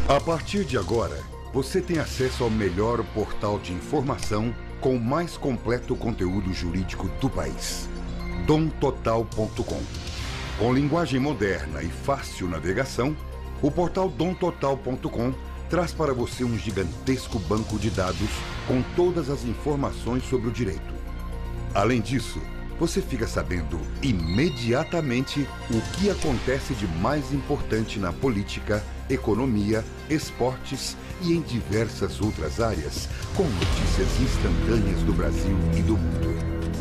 A partir de agora, você tem acesso ao melhor portal de informação com o mais completo conteúdo jurídico do país. domtotal.com. Com linguagem moderna e fácil navegação, o portal domtotal.com traz para você um gigantesco banco de dados com todas as informações sobre o direito. Além disso, você fica sabendo imediatamente o que acontece de mais importante na política, economia, esportes e em diversas outras áreas, com notícias instantâneas do Brasil e do mundo.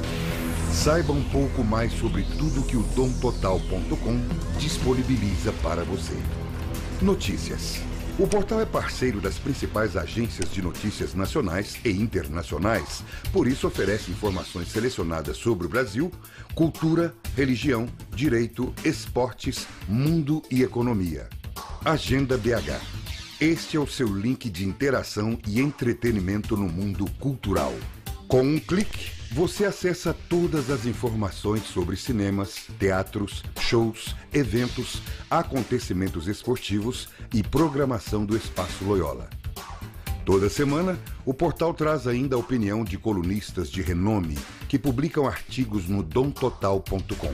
Saiba um pouco mais sobre tudo que o domtotal.com disponibiliza para você. Notícias. O portal é parceiro das principais agências de notícias nacionais e internacionais, por isso oferece informações selecionadas sobre o Brasil, cultura, religião, direito, esportes, mundo e economia. Agenda BH. Este é o seu link de interação e entretenimento no mundo cultural. Com um clique, você acessa todas as informações sobre cinemas, teatros, shows, eventos, acontecimentos esportivos e programação do Espaço Loyola. Toda semana, o portal traz ainda a opinião de colunistas de renome que publicam artigos no domtotal.com.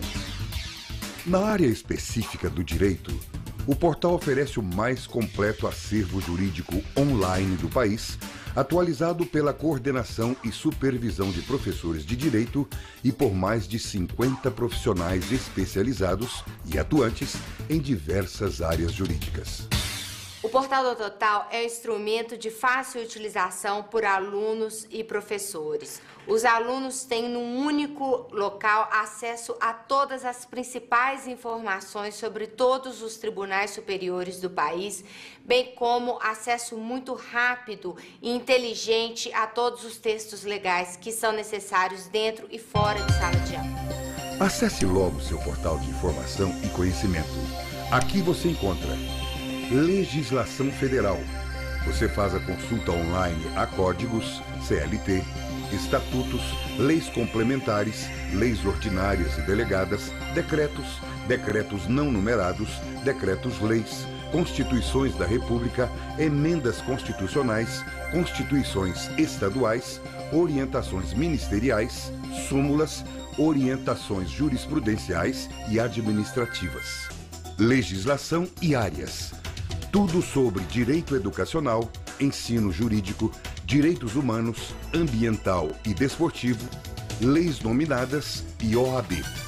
Na área específica do direito, o portal oferece o mais completo acervo jurídico online do país, atualizado pela coordenação e supervisão de professores de direito e por mais de 50 profissionais especializados e atuantes em diversas áreas jurídicas. O Portal do Total é um instrumento de fácil utilização por alunos e professores. Os alunos têm num único local acesso a todas as principais informações sobre todos os tribunais superiores do país, bem como acesso muito rápido e inteligente a todos os textos legais que são necessários dentro e fora de sala de aula. Acesse logo seu portal de informação e conhecimento. Aqui você encontra Legislação Federal. Você faz a consulta online a códigos, CLT, estatutos, leis complementares, leis ordinárias e delegadas, decretos, decretos não numerados, decretos-leis, constituições da República, emendas constitucionais, constituições estaduais, orientações ministeriais, súmulas, orientações jurisprudenciais e administrativas. Legislação e áreas. Tudo sobre direito educacional, ensino jurídico, direitos humanos, ambiental e desportivo, leis nominadas e OAB.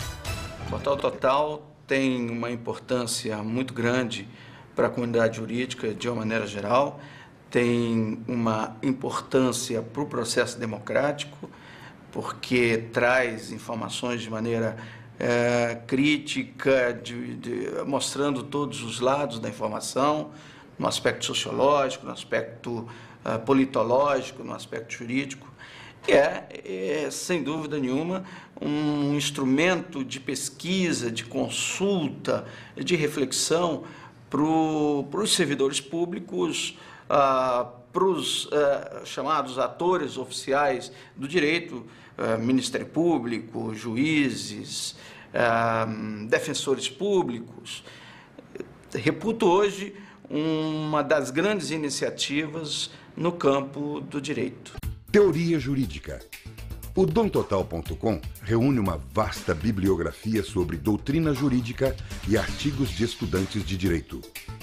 O Portal Total tem uma importância muito grande para a comunidade jurídica de uma maneira geral, tem uma importância para o processo democrático, porque traz informações de maneira crítica, mostrando todos os lados da informação, no aspecto sociológico, no aspecto politológico, no aspecto jurídico. É, sem dúvida nenhuma, um instrumento de pesquisa, de consulta, de reflexão para os servidores públicos, para os chamados atores oficiais do direito, Ministério Público, juízes, defensores públicos. Reputo hoje uma das grandes iniciativas no campo do direito. Teoria jurídica. O domtotal.com reúne uma vasta bibliografia sobre doutrina jurídica e artigos de estudantes de direito.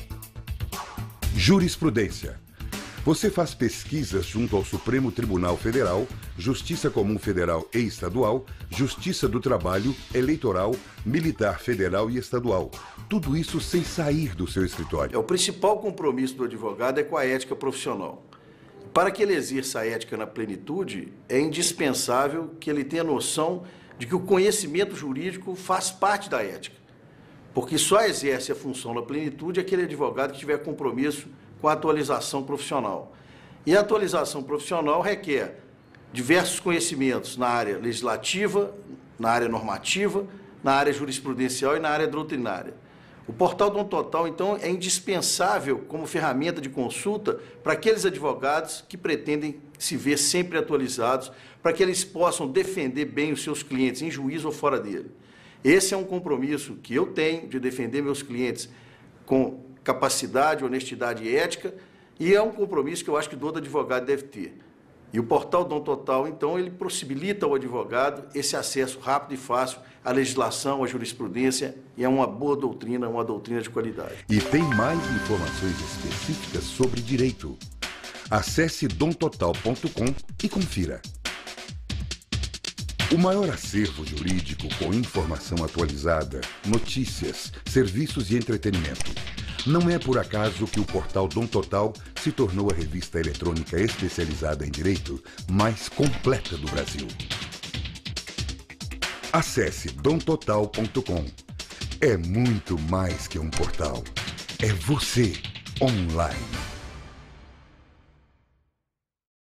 Jurisprudência. Você faz pesquisas junto ao Supremo Tribunal Federal, Justiça Comum Federal e Estadual, Justiça do Trabalho, Eleitoral, Militar Federal e Estadual. Tudo isso sem sair do seu escritório. O principal compromisso do advogado é com a ética profissional. Para que ele exerça a ética na plenitude, é indispensável que ele tenha noção de que o conhecimento jurídico faz parte da ética. Porque só exerce a função na plenitude aquele advogado que tiver compromisso com a atualização profissional. E a atualização profissional requer diversos conhecimentos na área legislativa, na área normativa, na área jurisprudencial e na área doutrinária. O Portal domtotal, então, é indispensável como ferramenta de consulta para aqueles advogados que pretendem se ver sempre atualizados, para que eles possam defender bem os seus clientes, em juízo ou fora dele. Esse é um compromisso que eu tenho de defender meus clientes com capacidade, honestidade e ética, e é um compromisso que eu acho que todo advogado deve ter. E o portal Dom Total, então, ele possibilita ao advogado esse acesso rápido e fácil à legislação, à jurisprudência, e é uma boa doutrina, uma doutrina de qualidade. E tem mais informações específicas sobre direito. Acesse domtotal.com e confira. O maior acervo jurídico com informação atualizada, notícias, serviços e entretenimento. Não é por acaso que o portal Dom Total se tornou a revista eletrônica especializada em direito mais completa do Brasil. Acesse domtotal.com. É muito mais que um portal. É você online.